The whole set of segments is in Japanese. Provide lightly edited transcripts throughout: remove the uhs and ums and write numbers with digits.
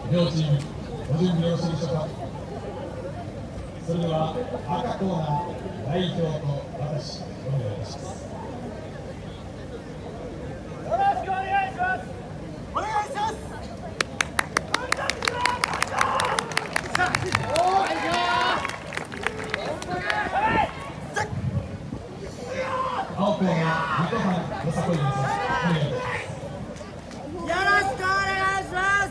両チームご準備よろしいでしょうか。それでは赤コーナー代表と私お願いいたします。 よろしくお願いします。お願いします。 青コーナー水戸藩よさこいです。お願いいたします。 よろしくお願いします。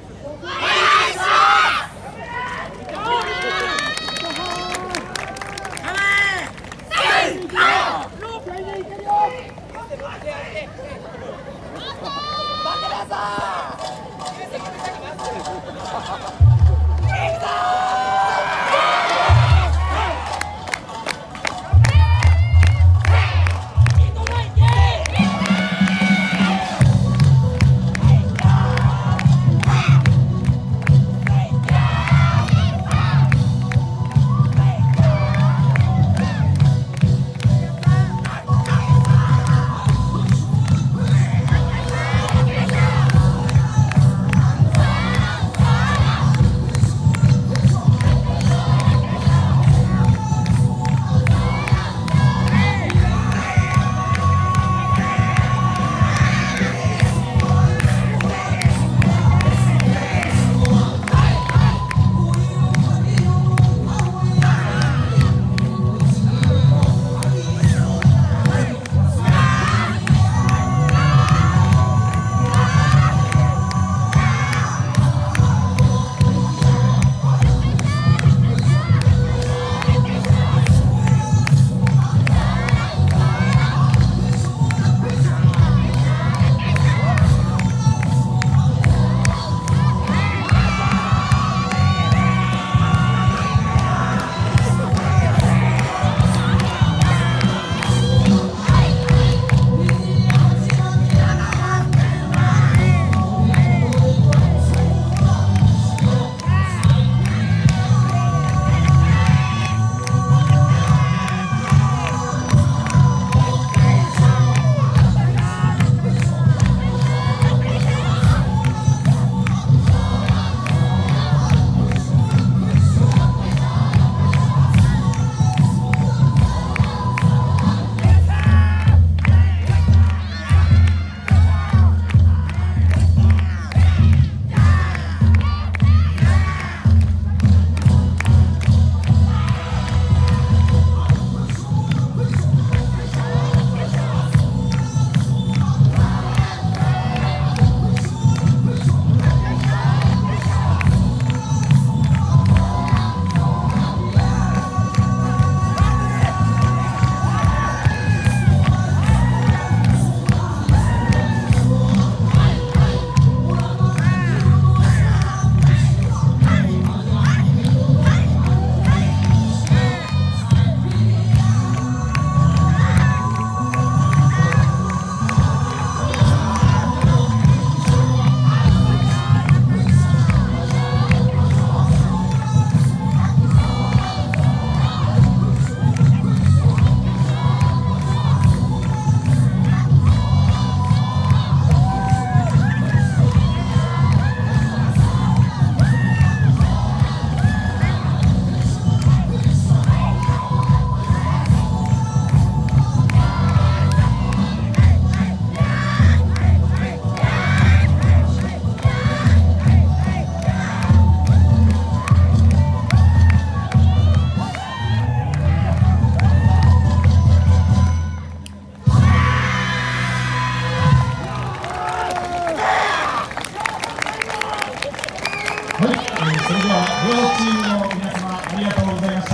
はい、それでは両チームの皆様ありがとうございました。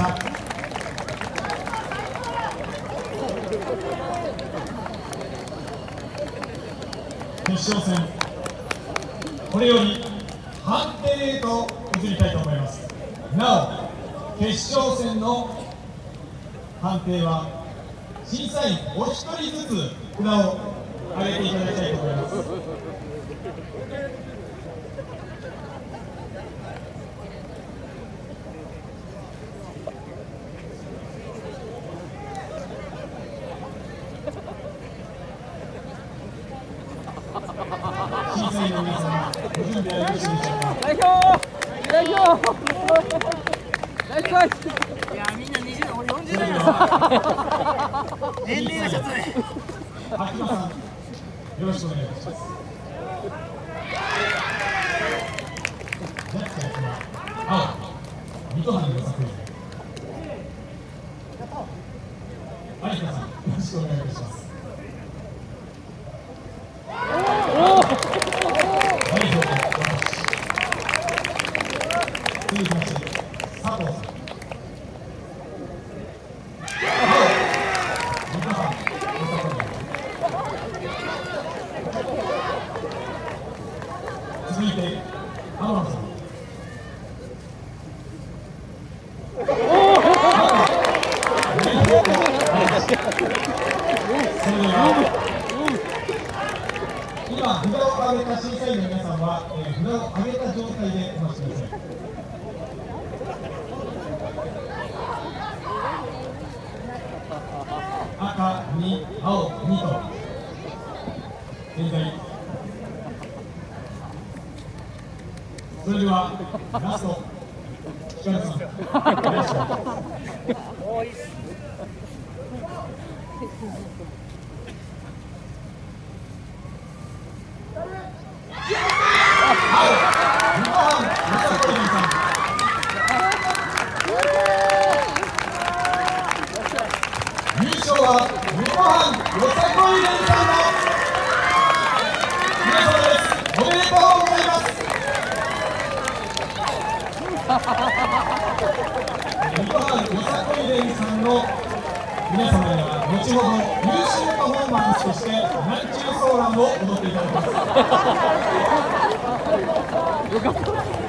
決勝戦、これより判定へと移りたいと思います。なお、決勝戦の判定は審査員お一人ずつ札を上げていただきたいと思います。審査員の皆様、ご準備はよろしいでしょうか。 いやみんな20代、俺40代なん年齢がちょっとね。 秋葉さん、よろしくお願いします。ジャッジは青、水戸藩の作品。有田さん、よろしくお願いいたします。代表で私。続きまして、佐藤さん。続いて、天野さん。それでは、今、札を上げた審査員の皆さんは、札を上げた状態でお待ちください。赤2、青2と、現在。それではラスト、光さん、お願いします。優勝は日本ハムよさこい連さんの皆様です。おめでとうございます。日本ハムよさこい連さんの皆様には後ほど優秀パフォーマンスとして南中ソーランを踊っていただきます。